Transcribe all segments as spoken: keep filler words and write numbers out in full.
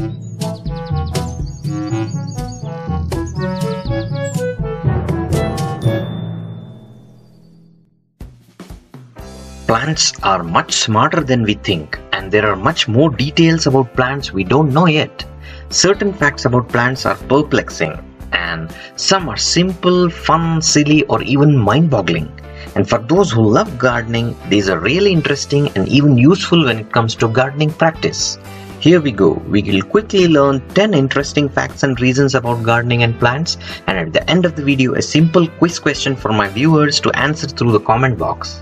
Plants are much smarter than we think, and there are much more details about plants we don't know yet. Certain facts about plants are perplexing, and some are simple, fun, silly, or even mind-boggling. And for those who love gardening, these are really interesting and even useful when it comes to gardening practice. Here we go. We will quickly learn ten interesting facts and reasons about gardening and plants, and at the end of the video, a simple quiz question for my viewers to answer through the comment box.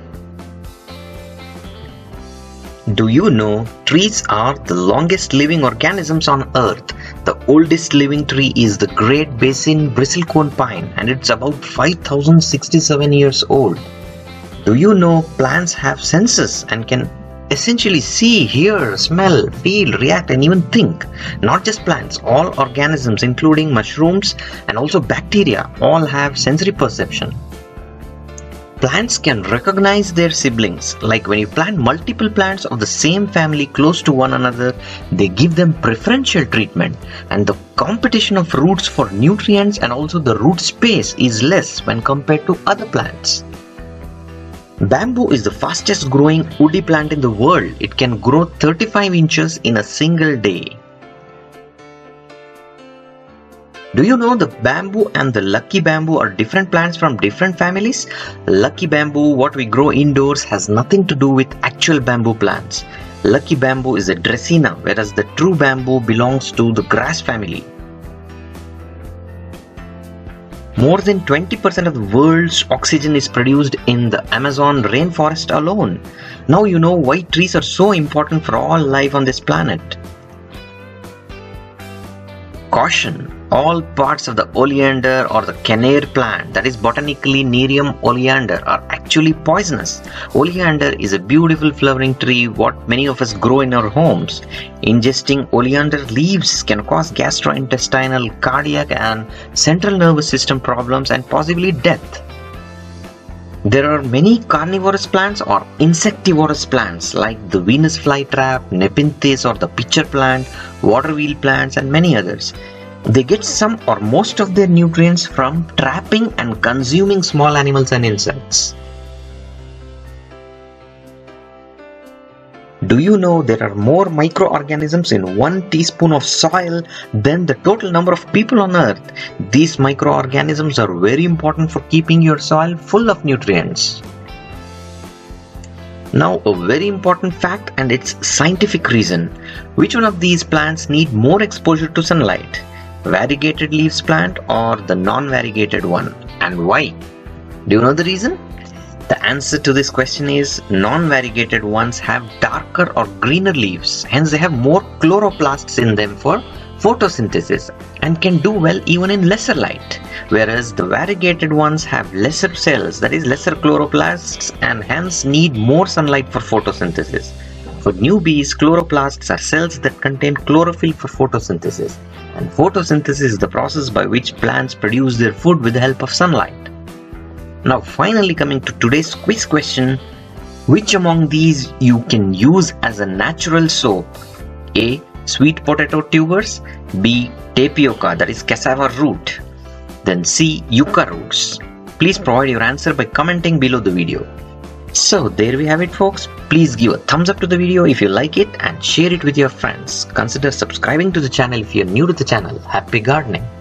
Do you know trees are the longest living organisms on Earth? The oldest living tree is the Great Basin bristlecone pine, and it's about five thousand sixty-seven years old. Do you know plants have senses and can essentially see, hear, smell, feel, react, and even think? Not just plants, all organisms including mushrooms and also bacteria all have sensory perception. Plants can recognize their siblings, like when you plant multiple plants of the same family close to one another, they give them preferential treatment, and the competition of roots for nutrients and also the root space is less when compared to other plants. Bamboo is the fastest growing woody plant in the world. It can grow thirty-five inches in a single day. Do you know the bamboo and the lucky bamboo are different plants from different families? Lucky bamboo, what we grow indoors, has nothing to do with actual bamboo plants. Lucky bamboo is a Dracaena, whereas the true bamboo belongs to the grass family. More than twenty percent of the world's oxygen is produced in the Amazon rainforest alone. Now you know why trees are so important for all life on this planet. Caution! All parts of the Oleander or the Carnivorous plant, that is botanically Nerium Oleander, are actually poisonous. Oleander is a beautiful flowering tree what many of us grow in our homes. Ingesting oleander leaves can cause gastrointestinal, cardiac and central nervous system problems and possibly death. There are many carnivorous plants or insectivorous plants like the Venus flytrap, Nepenthes or the pitcher plant, water wheel plants and many others. They get some or most of their nutrients from trapping and consuming small animals and insects. Do you know there are more microorganisms in one teaspoon of soil than the total number of people on Earth? These microorganisms are very important for keeping your soil full of nutrients. Now a very important fact and its scientific reason. Which one of these plants need more exposure to sunlight? Variegated leaves plant or the non-variegated one, and why? Do you know the reason? The answer to this question is non-variegated ones have darker or greener leaves, hence they have more chloroplasts in them for photosynthesis and can do well even in lesser light, whereas the variegated ones have lesser cells, that is lesser chloroplasts, and hence need more sunlight for photosynthesis. For newbies, chloroplasts are cells that contain chlorophyll for photosynthesis, and photosynthesis is the process by which plants produce their food with the help of sunlight. Now finally coming to today's quiz question, which among these you can use as a natural soap? A. Sweet potato tubers, B. Tapioca, that is cassava root, then C. Yucca roots. Please provide your answer by commenting below the video. So there we have it folks. Please give a thumbs up to the video if you like it and share it with your friends. Consider subscribing to the channel if you are new to the channel. Happy gardening!